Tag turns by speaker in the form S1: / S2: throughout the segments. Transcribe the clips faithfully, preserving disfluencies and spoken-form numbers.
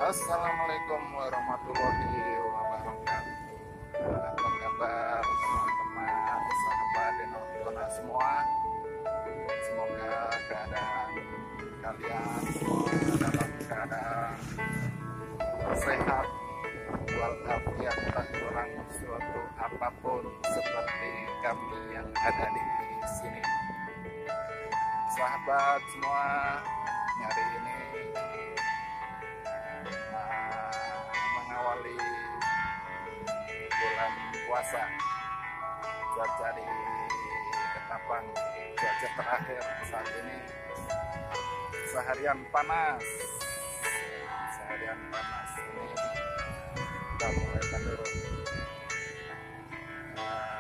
S1: Assalamualaikum warahmatullahi wabarakatuh. Apa kabar teman-teman, sahabat dan nona semua? Semoga keadaan kalian semua dalam keadaan sehat walafiat, tak kurang suatu apapun seperti kami yang ada di sini. Sahabat semua, hari ini mengawali bulan puasa, cuaca di Ketapang, cuaca terakhir saat ini seharian panas, seharian panas ini kita mulai menurun. Nah,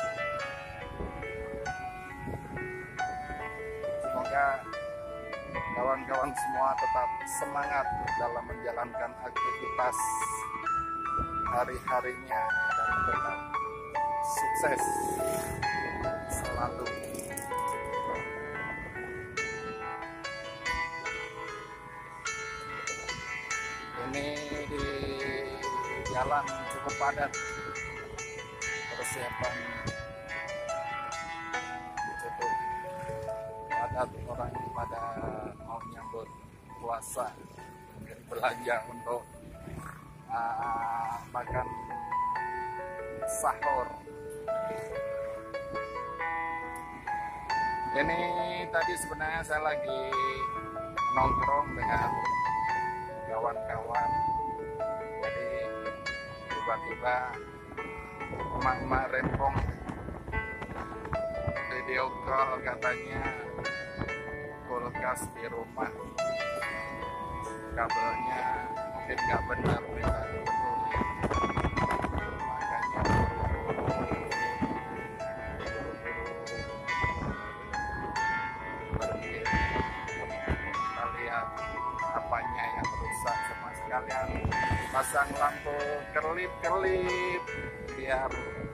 S1: semoga kawan-kawan semua tetap semangat dalam menjalankan aktivitas hari-harinya dan tetap sukses selalu. Ini di jalan cukup padat, persiapan cukup padat, orang pada mau menyambut puasa, mungkin belanja untuk uh, makan sahur. Ini tadi sebenarnya saya lagi nongkrong dengan kawan-kawan, jadi tiba-tiba emak-emak rempong video call, katanya kulkas di rumah kabelnya mungkin nggak benar, bisa dibetulin, makanya pergi kita lihat apanya yang rusak, sama sekalian pasang lampu kerlip-kerlip biar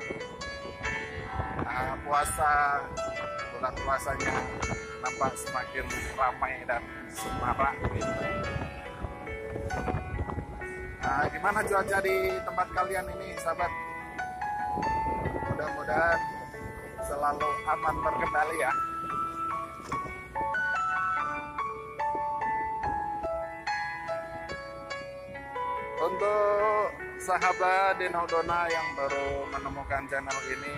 S1: uh, puasa bulan puasanya nampak semakin ramai dan semarak gitu. Nah, gimana cuaca di tempat kalian ini, sahabat? Mudah-mudahan selalu aman terkendali ya. Untuk sahabat Denodona yang baru menemukan channel ini,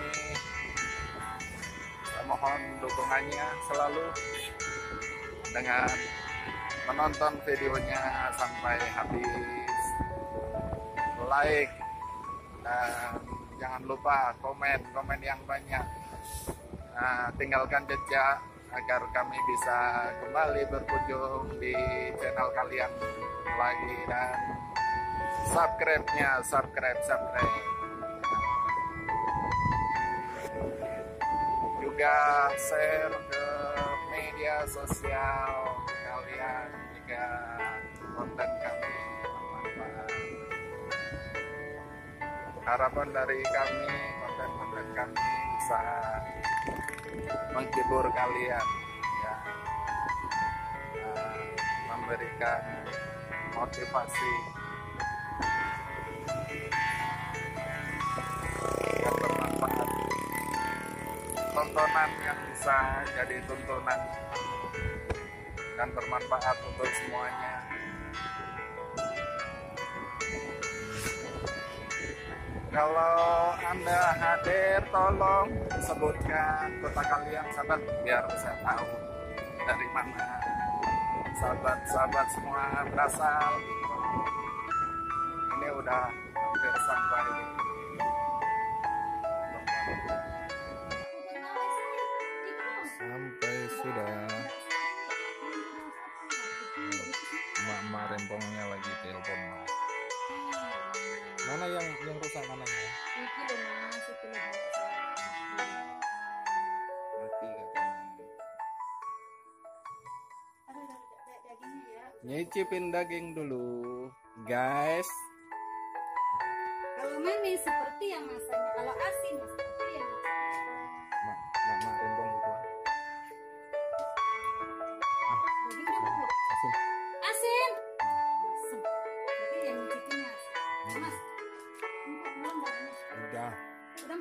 S1: saya mohon dukungannya selalu dengan menonton videonya sampai habis, like, dan jangan lupa komen komen yang banyak. Nah, tinggalkan jejak agar kami bisa kembali berkunjung di channel kalian lagi, dan subscribe-nya, subscribe, subscribe. Juga share ke media sosial kalian jika konten kami bermanfaat. Harapan dari kami, konten-konten kami bisa menghibur kalian, ya, uh, memberikan motivasi yang bermanfaat, tontonan yang bisa jadi tontonan dan bermanfaat untuk semuanya. Kalau Anda hadir, tolong sebutkan kota kalian, sahabat, biar saya tahu dari mana sahabat-sahabat semua berasal. Ini udah hampir sampai sampai sudah. Emak-emak rempongnya lagi telepon. Mana yang yang rusak, mananya?
S2: Iki loh mas, itu loh.
S1: Mati katanya.
S2: Ada dagingnya ya.
S1: Nyicipin daging dulu, guys.
S2: Kalau manis seperti yang masanya, kalau asin seperti yang
S1: Mak, mak, mak rempong itu.
S2: daging udah empuk.
S1: Asin.
S2: Asin. Asin.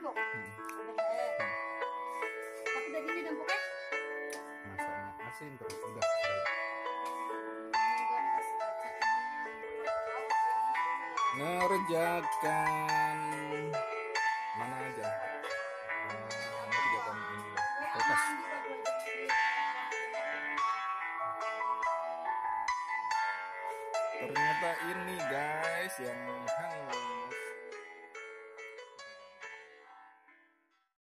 S2: dulu.
S1: Hmm.
S2: Udah, eh. Tapi dagingnya dempuknya.
S1: Masaknya asin terus udah. Ngerjakan mana aja? Ah, ngerjakan ini kulkas. Ternyata ini guys yang hangus.